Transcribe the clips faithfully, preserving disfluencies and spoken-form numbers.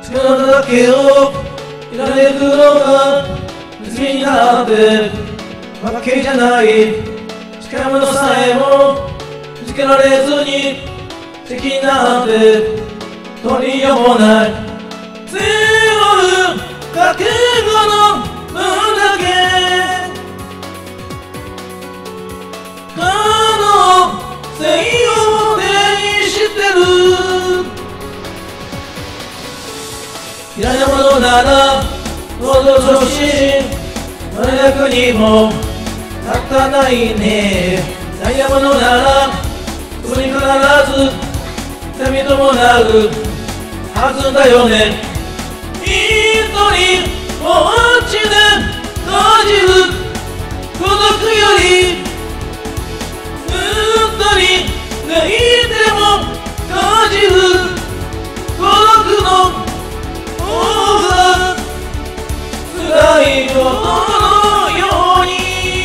力だけをいられるのが罪になってわけじゃない近いものさえも見つけられずに敵になって取りようもない強い覚悟の分だけ可能性を手にしてるいらないものならどうぞ調子何役にも立たないねダイヤモンドならそこに必ず痛み伴うはずだよね一人おうちで感じる孤独よりうんとに泣いても感じる孤独の方が辛いことのように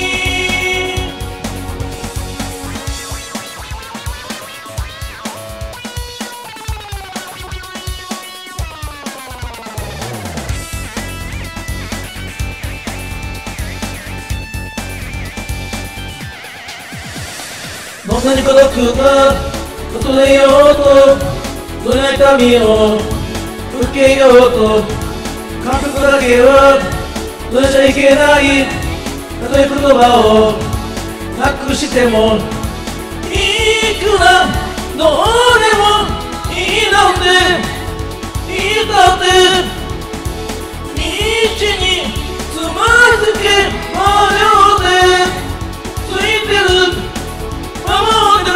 どんなに孤独が訪れようとどんな痛みを受けようと感覚だけはどうしちゃいけないたとえ言葉をなくしてもいくらどうでもいいなんていいだって道につまずけま両でついてる守ってる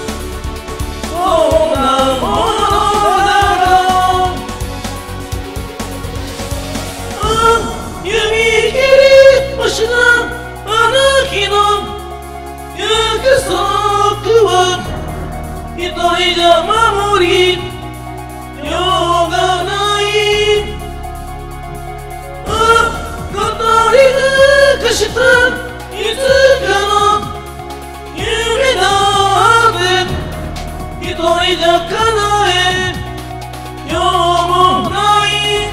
そんなものだろう指切り星のあの日の約束は一人じゃ守りようがないあ語り尽くしたいつかの夢だって一人じゃ叶えようもない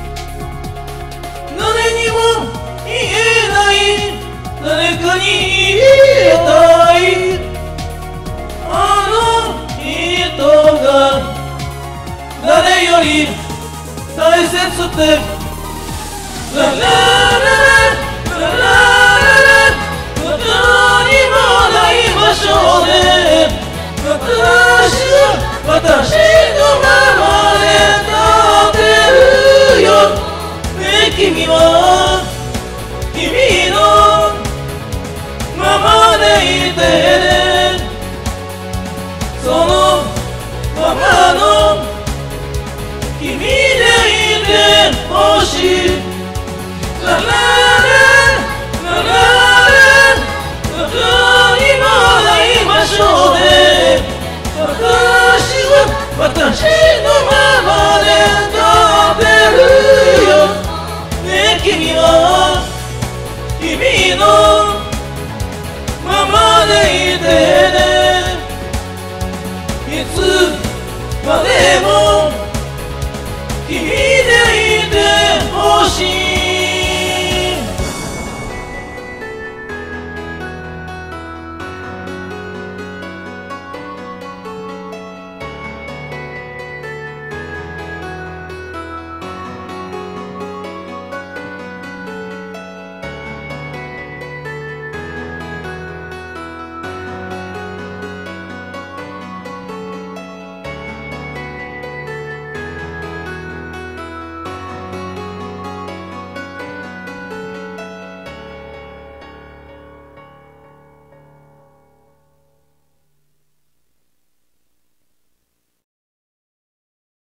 誰にも言えない誰かに言いたいあの人が誰より大切ってラララララララどこにもない場所で私は私のままで立てるよね君は君のままでいてねそのままの君でいてほしいララララララどこにもない場所で私は私のままで立てるよね君は君のままでいてねいつまでも君でいてほしい